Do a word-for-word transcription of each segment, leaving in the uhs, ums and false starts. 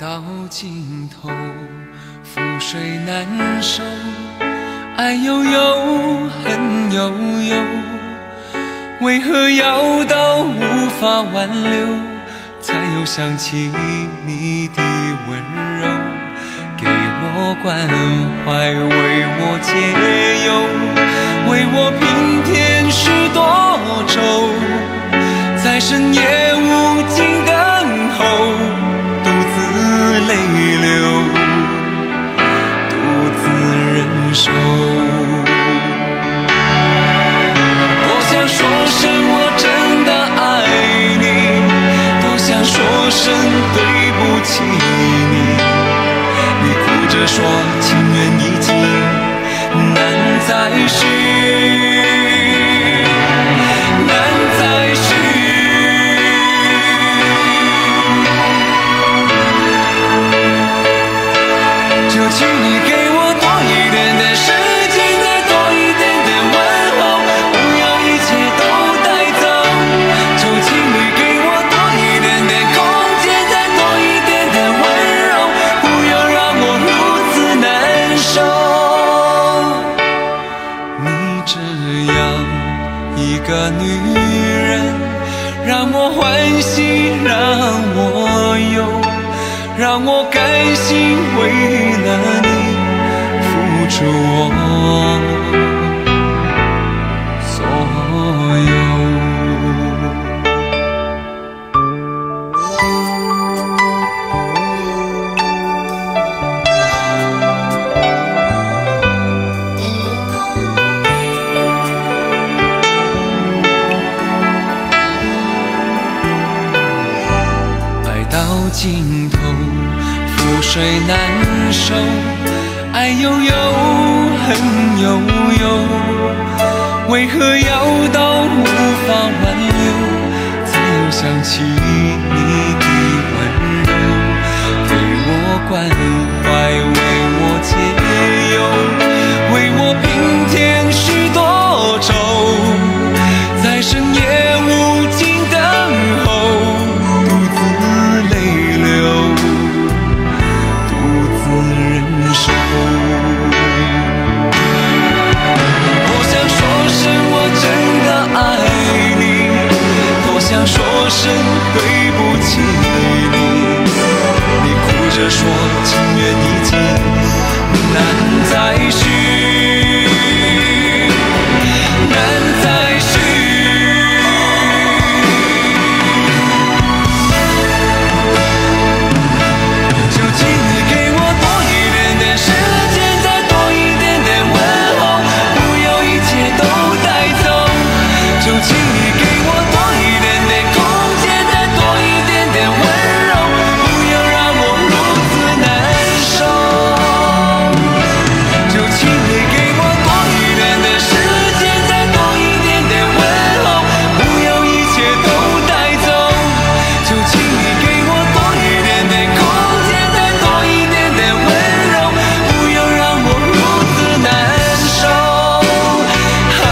到尽头，覆水难收，爱悠悠，恨悠悠，为何要到无法挽留，才又想起你的温柔，给我关怀，为我解忧，为我平添许多愁，在深夜无尽等候，独自泪流，独自忍受。多想说声我真的爱你，多想说声对不起你，你哭着说情缘已尽，难再续，难再续。就请你给我多一点点时间，再多一点点问候，不要一切都带走。就请你给我多一点点空间，再多一点点温柔，不要让我如此难受。你这样一个女人，让我欢喜，让我忧，让我甘心为了你付出我所有。爱到尽头，覆水难收，爱悠悠，恨悠悠，为何要到无法挽留，才又想起你的温柔，给我关怀，为我解忧，为我平添许多愁，在深夜无尽等候，独自泪流，独自忍受。多想说声我真的爱你，多想说声对不起你，你哭着说情缘已尽，难再续，难再续。就请你给我多一点点时间，再多一点点问候，不要一切都带走。就请你给我多一点点空间，再多一点点温柔，不要让我如此难受。就请你给我多一点点时间，再多一点点问候，不要一切都带走。就请你给我多一点点空间，再多一点点温柔，不要让我如此难受。啊，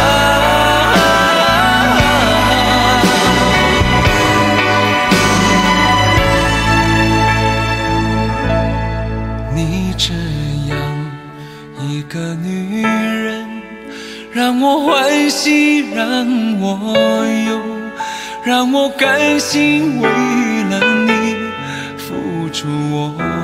你这样一个女人，让我欢喜，让我忧，让我甘心为了你付出我